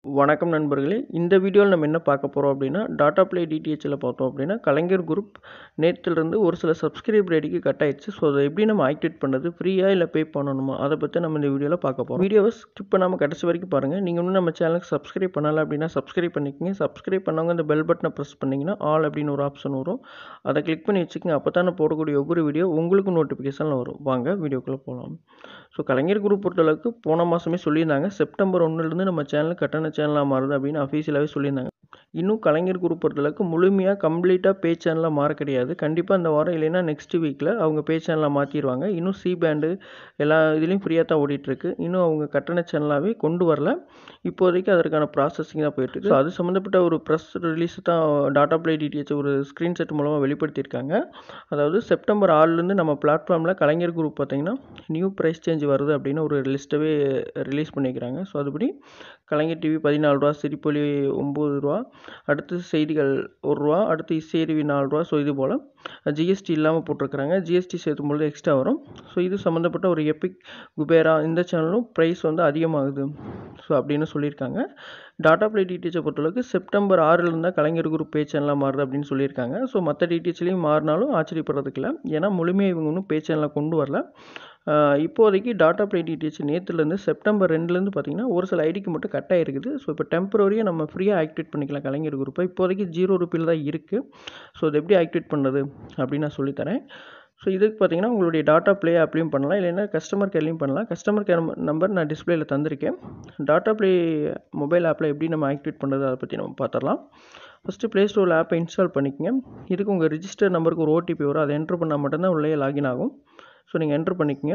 வணக்கம் நண்பர்களே, இந்த வீடியோவில் நம்ம என்ன பார்க்க போகிறோம் அப்படின்னா, டாடா ப்ளே டிடிஹெச்சில் பார்த்தோம் அப்படின்னா கலைஞர் குரூப் நேற்றுலேருந்து ஒரு சில சப்ஸ்கிரைபர் ஐடிக்கு கட் ஆயிடுச்சு. ஸோ அதை எப்படி நம்ம ஆக்டிவேட் பண்ணுறது, ஃப்ரீயாக இல்லை பே பண்ணணுமா, அதை பற்றி நம்ம இந்த வீடியோவில் பார்க்க போகிறோம். வீடியோவை ஸ்கிப் பண்ணாமல் கடைசி வரைக்கும் பாருங்கள். நீங்கள் இன்னும் நம்ம சேனலுக்கு சப்ஸ்கிரைப் பண்ணலை அப்படின்னா சப்ஸ்கிரைப் பண்ணிக்கங்க. சப்ஸ்கிரைப் பண்ணவங்க அந்த பெல் பட்டனை ப்ரெஸ் பண்ணிங்கன்னா ஆல் அப்படின்னு ஒரு ஆப்ஷன் வரும். அதை கிளிக் பண்ணி வச்சுக்கோங்க. அப்போ தான் போடக்கூடிய ஒவ்வொரு வீடியோ உங்களுக்கு நோட்டிஃபிகேஷனில் வரும். வாங்க வீடியோக்குள்ளே போகலாம். ஸோ கலைஞர் குரூப் பொறுத்தளவுக்கு போன மாதமே சொல்லியிருந்தாங்க, செப்டம்பர் 1லேருந்து நம்ம சேனல் கட்டண சேனலாக மாறுது அப்படின்னு அஃபீஷியலாகவே சொல்லியிருந்தாங்க. இன்னும் கலைஞர் குரூப் பொறுத்தளவுக்கு முழுமையாக கம்ப்ளீட்டாக பே சேனலாக மாற கிடையாது. கண்டிப்பாக இந்த வாரம் இல்லைன்னா நெக்ஸ்ட் வீக்கில் அவங்க பே சேனலாக மாற்றிடுவாங்க. இன்னும் சி பேண்டு எல்லா இதுலேயும் ஃப்ரீயாக தான் ஓடிட்டுருக்கு. இன்னும் அவங்க கட்டண சேனலாகவே கொண்டு வரல. இப்போதைக்கு அதற்கான ப்ராசஸிங் தான் போயிட்டுருக்கு. ஸோ அது சம்மந்தப்பட்ட ஒரு ப்ரெஸ் ரிலீஸ் தான் டாடா ப்ளே டிடிஹெச் ஒரு ஸ்க்ரீன்ஷாட் மூலமாக வெளிப்படுத்தியிருக்காங்க. அதாவது செப்டம்பர் 6லேருந்து நம்ம பிளாட்ஃபார்மில் கலைஞர் குரூப் பார்த்திங்கன்னா நியூ ப்ரைஸ் சேஞ்ச் வருது அப்படின்னு ஒரு லிஸ்ட்டவே ரிலீஸ் பண்ணிக்கிறாங்க. ஸோ அதுபடி கலைஞர் டிவி 14 ரூபா, சிரிப்பொலி 9 ரூபா, அடுத்து செய்திகள் 1 ரூபா, அடுத்து இசையருவி 4 ரூபா. ஸோ இது போல் ஜிஎஸ்டி இல்லாமல் போட்டிருக்கிறாங்க. ஜிஎஸ்டி சேர்த்தும்பொழுது எக்ஸ்ட்ரா வரும். ஸோ இது சம்மந்தப்பட்ட ஒரு எபிக், குபேரா இந்த சேனலும் ப்ரைஸ் வந்து அதிகமாகுது ஸோ அப்படின்னு சொல்லியிருக்காங்க. டாடா ப்ளே டிடிஹெச்சை பொறுத்தளவுக்கு செப்டம்பர் 6லேருந்து தான் கலைஞர் குரூப் பே சேனலாக மாறுது அப்படின்னு சொல்லியிருக்காங்க. ஸோ மற்ற டிடிஹெச்லேயும் மாறினாலும் ஆச்சரியப்படுறதுக்கு இல்லை. ஏன்னா முழுமையாக இவங்க இன்னும் பே சேனலாக கொண்டு வரல. இப்போதைக்கு டாடா ப்ளே டிடிஹெச் நேற்றுலேருந்து செப்டம்பர் 2லேருந்து பார்த்திங்கன்னா ஒரு சில ஐடிக்கு மட்டும் கட் ஆகிருக்குது. ஸோ இப்போ டெம்பரரியாக நம்ம ஃப்ரீயாக ஆக்டிவேட் பண்ணிக்கலாம் கலைஞர் குரூப்பை. இப்போதைக்கு 0 ரூபியில் தான் இருக்குது. ஸோ இது எப்படி ஆக்டிவேட் பண்ணுறது அப்படின்னு நான் சொல்லித்தரேன். ஸோ இதுக்கு பார்த்தீங்கன்னா உங்களுடைய டாடா ப்ளே ஆப்லையும் பண்ணலாம், இல்லைன்னா கஸ்டமர் கேர்லையும் பண்ணலாம். கஸ்டமர் கேர் நம்பர் நான் டிஸ்பிளேயில் தந்திருக்கேன். டாடா ப்ளே மொபைல் ஆப்பில் எப்படி நம்ம ஆக்டிவேட் பண்ணுறது அதை பற்றி நம்ம பார்த்துடலாம். ஃபஸ்ட்டு ப்ளே ஸ்டோரில் ஆப்பை இன்ஸ்டால் பண்ணிக்கங்க. இதுக்கு உங்கள் ரிஜிஸ்டர் நம்பருக்கு ஒரு ஓடிபி வரும். அதை என்ட்ரு பண்ணால் மட்டும்தான் உள்ளே லாகின் ஆகும். ஸோ நீங்கள் என்ட்ரு பண்ணிக்கங்க.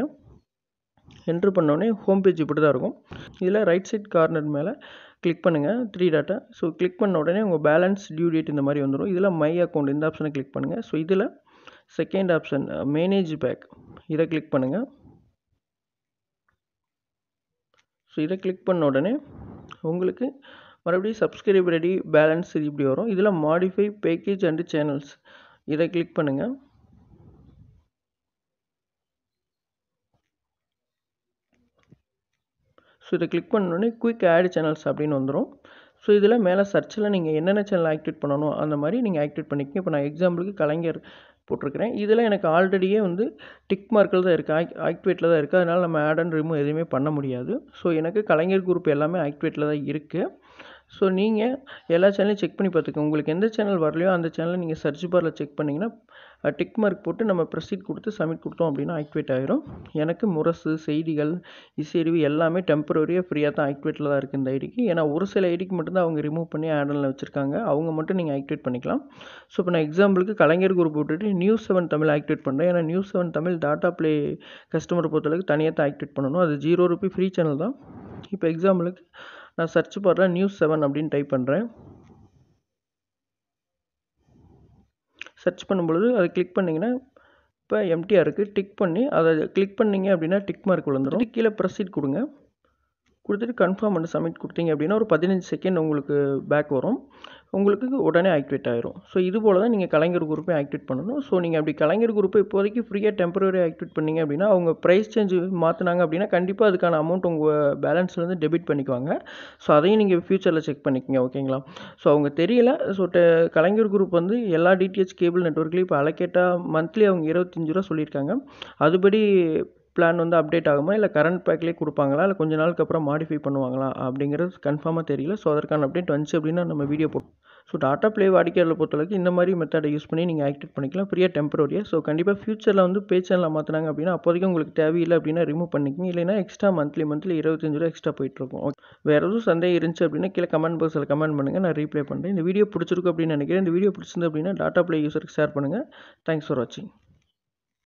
என்ட்ரு பண்ணோடனே ஹோம் பேஜ் இப்படி தான் இருக்கும். இதில் ரைட் சைட் கார்னர் மேலே கிளிக் பண்ணுங்கள், 3 டாட்டா. ஸோ கிளிக் பண்ண உடனே உங்கள் பேலன்ஸ், டியூ டேட் இந்த மாதிரி வந்துடும். இதில் மை அக்கௌண்ட் இந்த ஆப்ஷனை கிளிக் பண்ணுங்கள். ஸோ இதில் செகண்ட் ஆப்ஷன் மேனேஜ் பேக் இதை கிளிக் பண்ணுங்கள். ஸோ இதை கிளிக் பண்ண உடனே உங்களுக்கு மறுபடியும் சப்ஸ்கிரைபர் ஐடி, பேலன்ஸ் இது இப்படி வரும். இதில் மாடிஃபை பேக்கேஜ் அண்டு சேனல்ஸ் இதை கிளிக் பண்ணுங்கள். ஸோ இதை கிளிக் பண்ணோடனே குயிக் ஆட் சேனல்ஸ் அப்படின்னு வந்துடும். ஸோ இதில் மேலே சர்ச்சில் நீங்கள் என்னென்ன சேனல் ஆக்டிவேட் பண்ணணும் அந்த மாதிரி நீங்கள் ஆக்டிவேட் பண்ணிக்கங்க. இப்போ நான் எக்ஸாம்பிளுக்கு கலைஞர் போட்டிருக்கிறேன். இதில் எனக்கு ஆல்ரெடியே வந்து டிக் மார்க்கில் தான் இருக்குது, ஆக்டிவேட்டில் தான் இருக்குது. அதனால் நம்ம ஆட் அண்ட் ரிமூவ் எதுவுமே பண்ண முடியாது. ஸோ எனக்கு கலைஞர் குரூப் எல்லாமே ஆக்டிவேட்டில் தான் இருக்குது. ஸோ நீங்கள் எல்லா சேனலையும் செக் பண்ணி பார்த்துக்கோங்க. உங்களுக்கு எந்த சேனல் வரலையோ அந்த சேனலை நீங்கள் சர்ச் பாரில் செக் பண்ணிங்கன்னா டிக் மார்க் போட்டு நம்ம ப்ரொசீட் கொடுத்து சப்மிட் கொடுத்தோம் அப்படின்னா ஆக்டிவேட் ஆகிரும். எனக்கு முரசு, செய்திகள், இசையருவி எல்லாமே டெம்பரரியாக ஃப்ரீயாக தான் ஆக்டிவேட்டில் தான் இருக்குது இந்த ஐடிக்கு. ஏன்னா ஒரு சில ஐடிக்கு மட்டும்தான் அவங்க ரிமூவ் பண்ணி ஆடனில் வச்சுருக்காங்க. அவங்க மட்டும் நீங்கள் ஆக்டிவேட் பண்ணிக்கலாம். ஸோ இப்போ நான் எக்ஸாம்பிளுக்கு கலைஞர் குரூப் விட்டுட்டு நியூஸ் 7 தமிழ் ஆக்டிவேட் பண்ணுறேன். ஏன்னா நியூஸ் 7 தமிழ் டாடா ப்ளே கஸ்டமரை பொறுத்தளவுக்கு தனியாக தான் ஆக்டிவேட் பண்ணணும். அது 0 ரூபி ஃப்ரீ சேனல் தான். இப்போ எக்ஸாம்பிளுக்கு நான் சர்ச் பாரில் நியூஸ் 7 அப்படின்னு டைப் பண்ணுறேன். சர்ச் பண்ணும்பொழுது அதை கிளிக் பண்ணிங்கன்னா இப்போ எம்டிஆர் இருக்குது. டிக் பண்ணி அதை கிளிக் பண்ணிங்க அப்படின்னா டிக் மார்க் விழுந்துடும். கீழே ப்ரொசீட் கொடுங்க. கொடுத்துட்டு கன்ஃபார்ம் பண்ணி சப்மிட் கொடுத்தீங்க அப்படின்னா ஒரு 15 செகண்ட் உங்களுக்கு பேக் வரும். உங்களுக்கு உடனே ஆக்டிவேட் ஆகிரும். ஸோ இது போல் தான் நீங்கள் கலைஞர் குரூப்பை ஆக்டிவேட் பண்ணணும். ஸோ நீங்கள் அப்படி கலைஞர் குரூப்பை இப்போதைக்கு ஃப்ரீயாக டெம்பரரி ஆக்டிவேட் பண்ணிங்க அப்படின்னா அவங்க ப்ரைஸ் சேஞ்ச் மாற்றினாங்க அப்படின்னா கண்டிப்பாக அதுக்கான அமௌண்ட் உங்கள் பேலன்ஸ்லேருந்து டெபிட் பண்ணிக்குவாங்க. ஸோ அதையும் நீங்கள் ஃப்யூச்சரில் செக் பண்ணிக்கோங்க, ஓகேங்களா? ஸோ அவங்க தெரியல. ஸோ கலைஞர் குரூப் வந்து எல்லா டிடிஹெச் கேபிள் நெட்வொர்க்லேயும் இப்போ அலோகேட்டாக மந்த்லி அவங்க 25 ரூபா சொல்லியிருக்காங்க. அதுபடி பிளான் வந்து அப்டேட் ஆகுமா, இல்லை கரண்ட் பேக்லேயே கொடுப்பாங்களா, இல்லை கொஞ்ச நாளுக்கு அப்புறம் மாடிஃபை பண்ணுவாங்களா அப்படிங்கிறது கன்ஃபார்மாக தெரியல. ஸோ அதற்கான அப்டேட் வந்துச்சு அப்படின்னா நம்ம வீடியோ போட்டோம். ஸோ டாடா ப்ளே வாடிக்கையாளரை பொறுத்தளவுக்கு இந்த மாதிரி மெத்தடை யூஸ் பண்ணி நீங்கள் ஆக்டிவேட் பண்ணிக்கலாம் ஃப்ரீயாக டெம்பரரியாக. ஸோ கண்டிப்பாக ஃபியூச்சரில் வந்து பே சேனலில் மாற்றினாங்க அப்படின்னா அப்போதைக்கு உங்களுக்கு தேவையில்லை அப்படின்னா ரிமூவ் பண்ணிக்கங்க. இல்லைன்னா எக்ஸ்ட்ரா மந்த்லி 25 ரூபா எக்ஸ்ட்ரா போயிட்டுருக்கும். ஓகே, வேறு எதுவும் சந்தேகம் இருந்துச்சு அப்படின்னா கீழே கமெண்ட் பாக்ஸில் கமெண்ட் பண்ணுங்கள், நான் ரீப்ளை பண்ணுறேன். இந்த வீடியோ பிடிச்சிருக்கு அப்படின்னு நினைக்கிறேன். இந்த வீடியோ பிடிச்சிருந்து அப்படின்னா டாடா ப்ளே யூஸருக்கு ஷேர் பண்ணுங்கள். தேங்க்ஸ் ஃபார் வாட்சிங்.